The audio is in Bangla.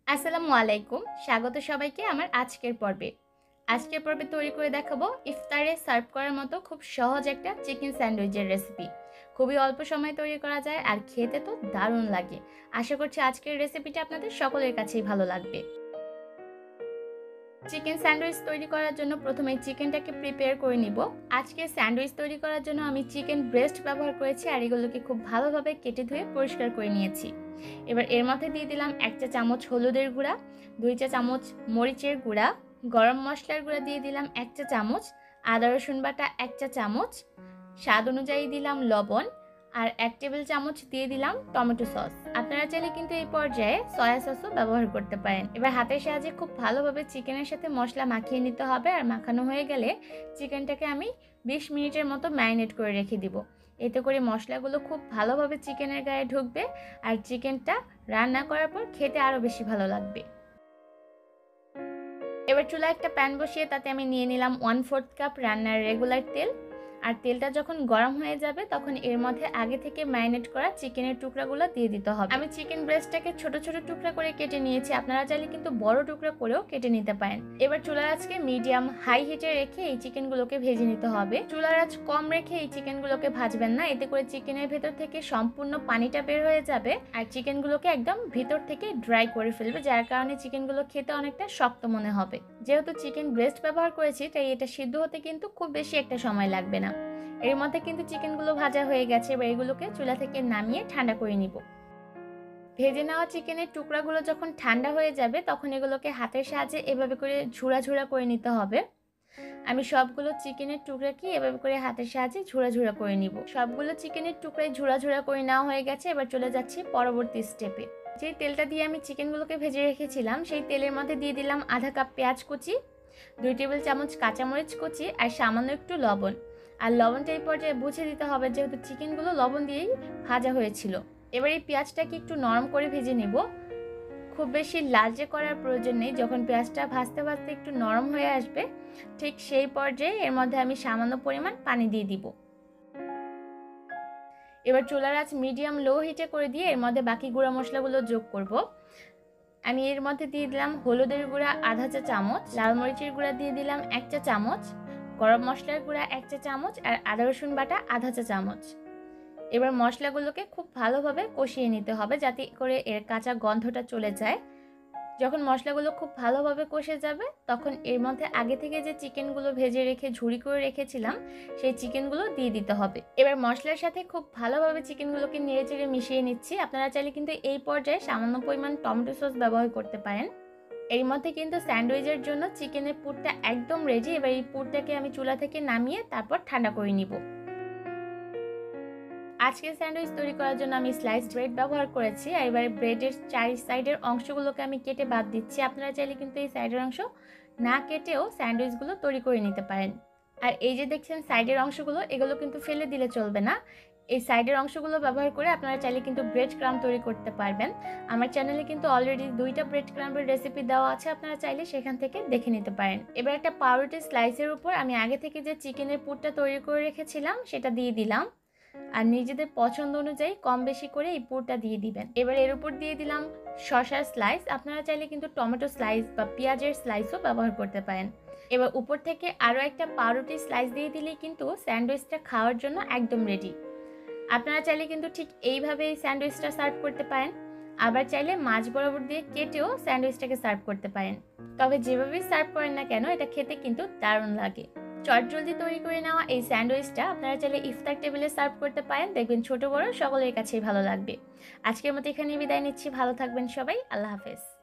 আসসালামু আলাইকুম, স্বাগত সবাইকে আমার আজকের পর্বে তৈরি করে দেখাবো ইফতারে সার্ভ করার মতো খুব সহজ একটা চিকেন স্যান্ডউইচের রেসিপি। খুবই অল্প সময়ে তৈরি করা যায় আর খেতে তো দারুণ লাগে। আশা করছি আজকের রেসিপিটা আপনাদের সকলের কাছেই ভালো লাগবে। চিকেন স্যান্ডউইচ তৈরি করার জন্য প্রথমে চিকেনটাকে প্রিপেয়ার করে নিব। আজকে স্যান্ডউইচ তৈরি করার জন্য আমি চিকেন ব্রেস্ট ব্যবহার করেছি আর এগুলোকে খুব ভালোভাবে কেটে ধুয়ে পরিষ্কার করে নিয়েছি। এবার এর মধ্যে দিয়ে দিলাম 1 চা চামচ হলুদের গুঁড়া, 2 চা চামচ মরিচের গুঁড়া, গরম মশলার গুঁড়া দিয়ে দিলাম 1 চা চামচ, আদা রসুন বাটা 1 চা চামচ, স্বাদ অনুযায়ী দিলাম লবণ আর 1 টেবিল চামচ দিয়ে দিলাম টমেটো সস। আপনারা চাইলে কিন্তু এই পর্যায়ে সয়া সসও ব্যবহার করতে পারেন। এবার হাতের সাহায্যে খুব ভালোভাবে চিকেনের সাথে মশলা মাখিয়ে নিতে হবে আর মাখানো হয়ে গেলে চিকেনটাকে আমি 20 মিনিটের মতো ম্যারিনেট করে রেখে দিব। এতে করে মশলাগুলো খুব ভালোভাবে চিকেনের গায়ে ঢুকবে আর চিকেনটা রান্না করার পর খেতে আরও বেশি ভালো লাগবে। এবার চুলায় একটা প্যান বসিয়ে তাতে আমি নিয়ে নিলাম 1/4 কাপ রান্নার রেগুলার তেল। আর তেলটা যখন গরম হয়ে যাবে তখন এর মধ্যে আগে থেকে ম্যারিনেট করা চিকেনের টুকরাগুলো দিয়ে দিতে হবে। আমি চিকেন ব্রেস্টটাকে ছোট ছোট টুকরা করে কেটে নিয়েছি, আপনারা চাইলে কিন্তু বড় টুকরা করেও কেটে নিতে পারেন। এবার চুলার আঁচকে মিডিয়াম হাই হিটে রেখে এই চিকেনগুলোকে ভেজে নিতে হবে। চুলার আঁচ কম রেখে এই চিকেনগুলোকে ভাজবেন না, এতে করে চিকেনের ভেতর থেকে সম্পূর্ণ পানিটা বের হয়ে যাবে আর চিকেনগুলোকে একদম ভিতর থেকে ড্রাই করে ফেলবে, যার কারণে চিকেনগুলো খেতে অনেকটা শক্ত মনে হবে। যেহেতু চিকেন ব্রেস্ট ব্যবহার করেছি তাই এটা সিদ্ধ হতে কিন্তু খুব বেশি একটা সময় লাগবে না। এর মধ্যে কিন্তু চিকেনগুলো ভাজা হয়ে গেছে, এবার এগুলোকে চুলা থেকে নামিয়ে ঠান্ডা করে নিব। ভেজে নেওয়া চিকেনের টুকরাগুলো যখন ঠান্ডা হয়ে যাবে তখন এগুলোকে হাতের সাহায্যে এভাবে করে ঝুড়া ঝুড়া করে নিতে হবে। আমি সবগুলো চিকেনের টুকরাকে এভাবে করে হাতের সাহায্যে ঝুড়া ঝুড়া করে নিব। সবগুলো চিকেনের টুকরাই ঝুড়া ঝুড়া করে নেওয়া হয়ে গেছে। এবার চলে যাচ্ছি পরবর্তী স্টেপে। যে তেলটা দিয়ে আমি চিকেনগুলোকে ভেজে রেখেছিলাম সেই তেলের মধ্যে দিয়ে দিলাম আধা কাপ পেঁয়াজ কুচি, 2 টেবিল চামচ কাঁচামরিচ কুচি আর সামান্য একটু লবণ। আর লবণটা এই পর্যায়ে বুঝে দিতে হবে যেহেতু চিকেনগুলো লবণ দিয়েই ভাজা হয়েছিল। এবার এই পেঁয়াজটাকে একটু নরম করে ভেজে নেব, খুব বেশি লালচে করার প্রয়োজন নেই। যখন পেঁয়াজটা ভাজতে ভাজতে একটু নরম হয়ে আসবে ঠিক সেই পর্যায়ে এর মধ্যে আমি সামান্য পরিমাণ পানি দিয়ে দিব। এবার চুলার আঁচ মিডিয়াম লো হিটে করে দিয়ে এর মধ্যে বাকি গুঁড়া মশলাগুলো যোগ করব। আমি এর মধ্যে দিয়ে দিলাম হলুদের গুঁড়া আধা চা চামচ, লাল মরিচের গুঁড়া দিয়ে দিলাম 1 চা চামচ, গরম মশলার গুঁড়া 1 চা চামচ আর আদা রসুন বাটা আধা চা চামচ। এবার মশলাগুলোকে খুব ভালোভাবে কষিয়ে নিতে হবে যাতে করে এর কাঁচা গন্ধটা চলে যায়। যখন মশলাগুলো খুব ভালোভাবে কষে যাবে তখন এর মধ্যে আগে থেকে যে চিকেনগুলো ভেজে রেখে ঝুড়ি করে রেখেছিলাম সেই চিকেনগুলো দিয়ে দিতে হবে। এবার মশলার সাথে খুব ভালোভাবে চিকেনগুলোকে নেড়েচেড়ে মিশিয়ে নিচ্ছি। আপনারা চাইলে কিন্তু এই পর্যায়ে সামান্য পরিমাণ টমেটো সস ব্যবহার করতে পারেন। এর মধ্যে কিন্তু স্যান্ডউইচের জন্য চিকেনের পুরটা একদম রেডি। এবার এই পুরটাকে আমি চুলা থেকে নামিয়ে তারপর ঠান্ডা করে নিব। আজকে স্যান্ডউইচ তৈরি করার জন্য আমি স্লাইস ব্রেড ব্যবহার করেছি আর এবার ব্রেডের 4 সাইডের অংশগুলোকে আমি কেটে বাদ দিচ্ছি। আপনারা চাইলে কিন্তু এই সাইডের অংশ না কেটেও স্যান্ডউইচগুলো তৈরি করে নিতে পারেন। আর এই যে দেখছেন সাইডের অংশগুলো, এগুলো কিন্তু ফেলে দিলে চলবে না। এই সাইডের অংশগুলো ব্যবহার করে আপনারা চাইলে কিন্তু ব্রেড ক্রাম্ব তৈরি করতে পারবেন। আমার চ্যানেলে কিন্তু অলরেডি 2টা ব্রেড ক্রাম্বের রেসিপি দেওয়া আছে, আপনারা চাইলে সেখান থেকে দেখে নিতে পারেন। এবার একটা পাউরুটি স্লাইসের উপর আমি আগে থেকে যে চিকেনের পুরটা তৈরি করে রেখেছিলাম সেটা দিয়ে দিলাম আর নিজেদের পছন্দ অনুযায়ী কম বেশি করে এই পুরটা দিয়ে দিবেন। এবার এর উপর দিয়ে দিলাম শসার স্লাইস, আপনারা চাইলে কিন্তু টমেটো স্লাইস বা পেঁয়াজের স্লাইসও ব্যবহার করতে পারেন। এবার উপর থেকে আরও একটা পাউরুটি স্লাইস দিয়ে দিলেই কিন্তু স্যান্ডউইচটা খাওয়ার জন্য একদম রেডি। আপনারা চাইলে কিন্তু ঠিক এইভাবে এই স্যান্ডউইচটা সার্ভ করতে পারেন, আবার চাইলে মাঝ বরাবর দিয়ে কেটেও স্যান্ডউইচটাকে সার্ভ করতে পারেন। তবে যেভাবেই সার্ভ করেন না কেন এটা খেতে কিন্তু দারুণ লাগে। চটজলদি তৈরি করে নেওয়া এই স্যান্ডউইচটা আপনারা চাইলে ইফতার টেবিলে সার্ভ করতে পারেন, দেখবেন ছোট বড় সকলের কাছেই ভালো লাগবে। আজকের মতো এখানেই বিদায় নিচ্ছি, ভালো থাকবেন সবাই, আল্লাহ হাফেজ।